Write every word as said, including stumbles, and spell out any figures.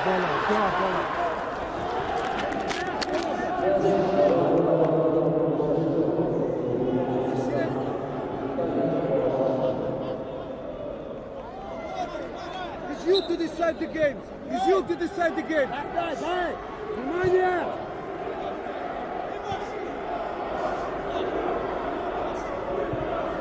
bola, boa bola. It's you to decide the game. It's you to decide the game. Дай, дай! Внимание!